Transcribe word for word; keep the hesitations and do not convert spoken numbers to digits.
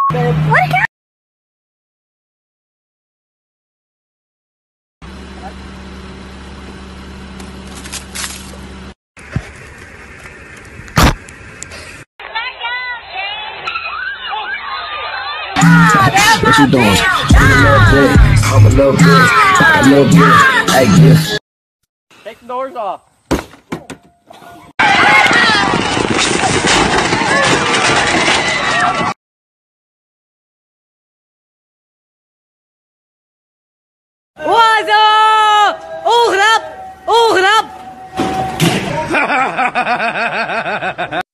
What? What you doing? I'm a little bit. I'm a little bit. I'm a little bit. Like this. Take the doors off. What's up? Ogen up! Ogen up!